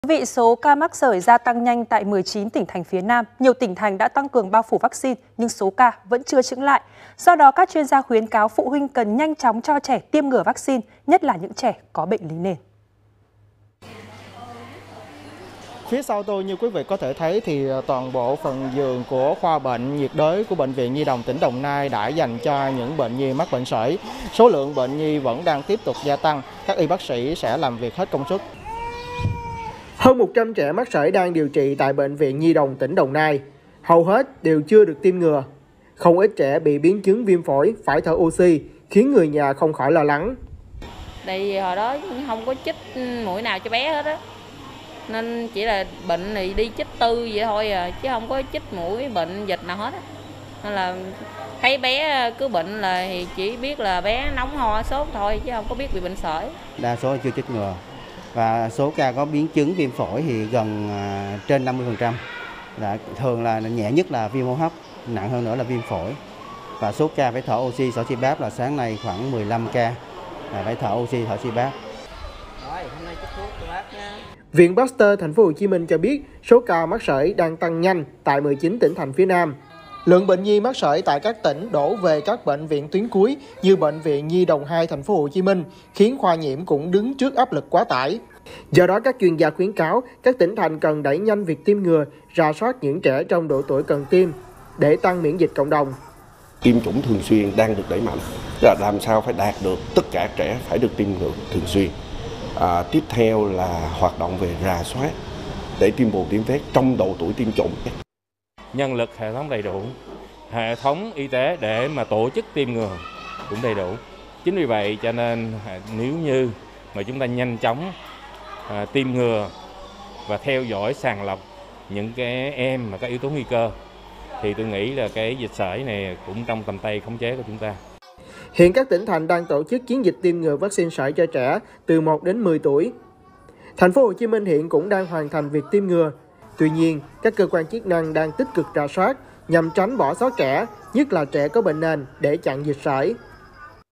Số ca mắc sởi gia tăng nhanh tại 19 tỉnh thành phía Nam. Nhiều tỉnh thành đã tăng cường bao phủ vaccine, nhưng số ca vẫn chưa chững lại. Do đó, các chuyên gia khuyến cáo phụ huynh cần nhanh chóng cho trẻ tiêm ngừa vaccine, nhất là những trẻ có bệnh lý nền. Phía sau tôi, như quý vị có thể thấy, thì toàn bộ phần giường của khoa bệnh nhiệt đới của Bệnh viện Nhi đồng tỉnh Đồng Nai đã dành cho những bệnh nhi mắc bệnh sởi. Số lượng bệnh nhi vẫn đang tiếp tục gia tăng. Các y bác sĩ sẽ làm việc hết công suất. Hơn 100 trẻ mắc sởi đang điều trị tại Bệnh viện Nhi đồng tỉnh Đồng Nai. Hầu hết đều chưa được tiêm ngừa. Không ít trẻ bị biến chứng viêm phổi, phải thở oxy, khiến người nhà không khỏi lo lắng. Tại vì hồi đó không có chích mũi nào cho bé hết á. Nên chỉ là bệnh thì đi chích tư vậy thôi à, chứ không có chích mũi bệnh dịch nào hết á. Nên là thấy bé cứ bệnh là thì chỉ biết là bé nóng ho sốt thôi, chứ không có biết bị bệnh sởi. Đa số chưa chích ngừa. Và số ca có biến chứng viêm phổi thì gần trên 50%. Thường là nhẹ nhất là viêm hô hấp, nặng hơn nữa là viêm phổi. Và số ca phải thở oxy, thở CPAP là sáng nay khoảng 15 ca phải thở oxy, thở CPAP. Viện Pasteur Thành phố Hồ Chí Minh cho biết số ca mắc sởi đang tăng nhanh tại 19 tỉnh thành phía Nam. Lượng bệnh nhi mắc sởi tại các tỉnh đổ về các bệnh viện tuyến cuối như Bệnh viện Nhi đồng 2 Thành phố Hồ Chí Minh khiến khoa nhiễm cũng đứng trước áp lực quá tải. Do đó, các chuyên gia khuyến cáo các tỉnh thành cần đẩy nhanh việc tiêm ngừa, rà soát những trẻ trong độ tuổi cần tiêm để tăng miễn dịch cộng đồng. Tiêm chủng thường xuyên đang được đẩy mạnh, là làm sao phải đạt được tất cả trẻ phải được tiêm ngừa thường xuyên. Tiếp theo là hoạt động về rà soát để tiêm bù tiêm vét trong độ tuổi tiêm chủng. Nhân lực hệ thống đầy đủ, hệ thống y tế để mà tổ chức tiêm ngừa cũng đầy đủ. Chính vì vậy cho nên nếu như mà chúng ta nhanh chóng tiêm ngừa và theo dõi sàng lọc những cái em mà có yếu tố nguy cơ thì tôi nghĩ là cái dịch sởi này cũng trong tầm tay khống chế của chúng ta. Hiện các tỉnh thành đang tổ chức chiến dịch tiêm ngừa vaccine sởi cho trẻ từ 1 đến 10 tuổi. Thành phố Hồ Chí Minh hiện cũng đang hoàn thành việc tiêm ngừa. Tuy nhiên, các cơ quan chức năng đang tích cực rà soát nhằm tránh bỏ sót trẻ, nhất là trẻ có bệnh nền để chặn dịch sởi.